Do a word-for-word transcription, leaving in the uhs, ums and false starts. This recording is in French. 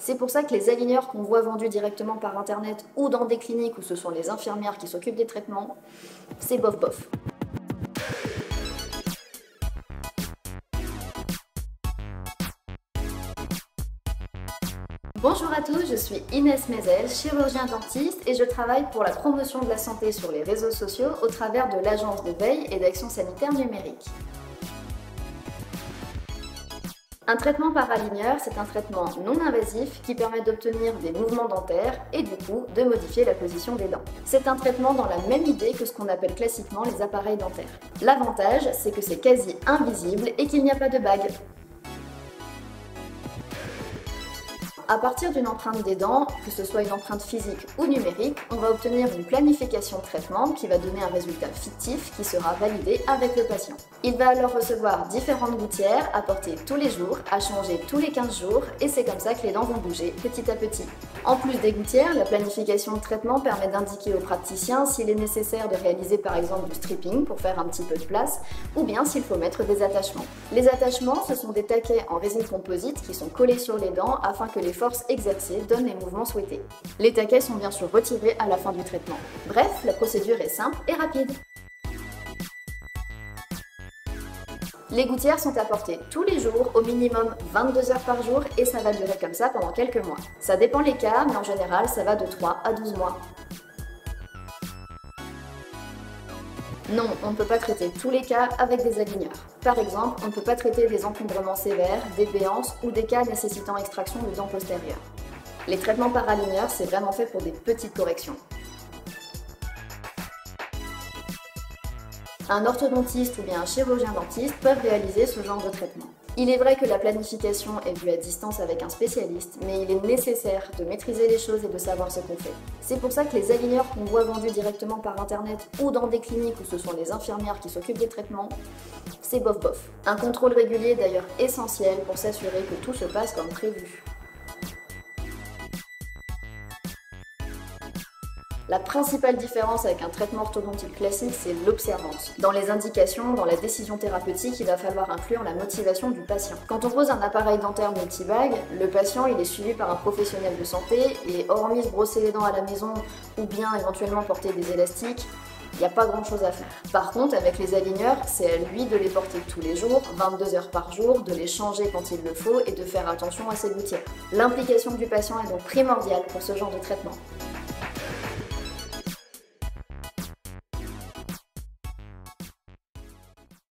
C'est pour ça que les aligneurs qu'on voit vendus directement par internet ou dans des cliniques où ce sont les infirmières qui s'occupent des traitements, c'est bof bof. Bonjour à tous, je suis Inès Mézel, chirurgien dentiste et je travaille pour la promotion de la santé sur les réseaux sociaux au travers de l'Agence de veille et d'action sanitaire numérique. Un traitement par aligneur, c'est un traitement non invasif qui permet d'obtenir des mouvements dentaires et du coup de modifier la position des dents. C'est un traitement dans la même idée que ce qu'on appelle classiquement les appareils dentaires. L'avantage, c'est que c'est quasi invisible et qu'il n'y a pas de bague. À partir d'une empreinte des dents, que ce soit une empreinte physique ou numérique, on va obtenir une planification de traitement qui va donner un résultat fictif qui sera validé avec le patient. Il va alors recevoir différentes gouttières à porter tous les jours, à changer tous les quinze jours, et c'est comme ça que les dents vont bouger petit à petit. En plus des gouttières, la planification de traitement permet d'indiquer au praticien s'il est nécessaire de réaliser par exemple du stripping pour faire un petit peu de place, ou bien s'il faut mettre des attachements. Les attachements, ce sont des taquets en résine composite qui sont collés sur les dents afin que les forces exercées donnent les mouvements souhaités. Les taquets sont bien sûr retirés à la fin du traitement. Bref, la procédure est simple et rapide. Les gouttières sont à porter tous les jours, au minimum vingt-deux heures par jour, et ça va durer comme ça pendant quelques mois. Ça dépend les cas, mais en général, ça va de trois à douze mois. Non, on ne peut pas traiter tous les cas avec des aligneurs. Par exemple, on ne peut pas traiter des encombrements sévères, des béances ou des cas nécessitant extraction de dents postérieures. Les traitements par aligneur, c'est vraiment fait pour des petites corrections. Un orthodontiste ou bien un chirurgien dentiste peuvent réaliser ce genre de traitement. Il est vrai que la planification est vue à distance avec un spécialiste, mais il est nécessaire de maîtriser les choses et de savoir ce qu'on fait. C'est pour ça que les aligneurs qu'on voit vendus directement par internet ou dans des cliniques où ce sont les infirmières qui s'occupent des traitements, c'est bof bof. Un contrôle régulier est d'ailleurs essentiel pour s'assurer que tout se passe comme prévu. La principale différence avec un traitement orthodontique classique, c'est l'observance. Dans les indications, dans la décision thérapeutique, il va falloir inclure la motivation du patient. Quand on pose un appareil dentaire multibague, le patient il est suivi par un professionnel de santé et hormis se brosser les dents à la maison ou bien éventuellement porter des élastiques, il n'y a pas grand chose à faire. Par contre, avec les aligneurs, c'est à lui de les porter tous les jours, vingt-deux heures par jour, de les changer quand il le faut et de faire attention à ses gouttières. L'implication du patient est donc primordiale pour ce genre de traitement.